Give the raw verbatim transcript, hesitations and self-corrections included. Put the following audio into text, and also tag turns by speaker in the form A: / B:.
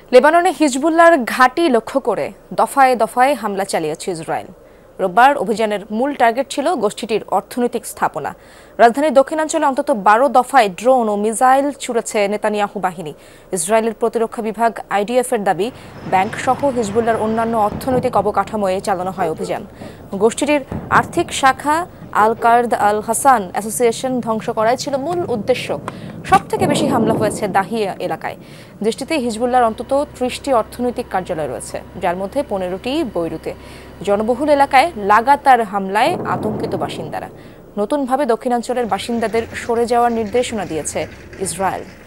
A: লেবাননে হিজবুল্লাহর ঘাঁটি লক্ষ্য করে দফায় দফায় হামলা চালিয়েছে ইসরায়েল। রোববার অভিযানের মূল টার্গেট ছিল গোষ্ঠীটির অর্থনৈতিক স্থাপনা। রাজধানীর দক্ষিণাঞ্চলে অন্তত বারো দফায় ড্রোন ও মিসাইল ছুড়েছে নেতানিয়াহু বাহিনী। ইসরায়েলের প্রতিরক্ষা বিভাগ আইডিএফের দাবি, ব্যাংক সহ হিজবুল্লাহর অন্যান্য অর্থনৈতিক অবকাঠামোয় চালানো হয় অভিযান। গোষ্ঠীটির আর্থিক শাখা আল কার্দ আল হাসান অ্যাসোসিয়েশন ধ্বংস করাই ছিল মূল উদ্দেশ্য। সবথেকে বেশি হামলা হয়েছে দাহিয়া এলাকায়। দেশটিতে হিজবুল্লাহর অন্তত ত্রিশটি অর্থনৈতিক কার্যালয় রয়েছে, যার মধ্যে পনেরোটি বৈরুতে। জনবহুল এলাকায় লাগাতার হামলায় আতঙ্কিত বাসিন্দারা। নতুনভাবে দক্ষিণাঞ্চলের বাসিন্দাদের সরে যাওয়ার নির্দেশনা দিয়েছে ইসরায়েল।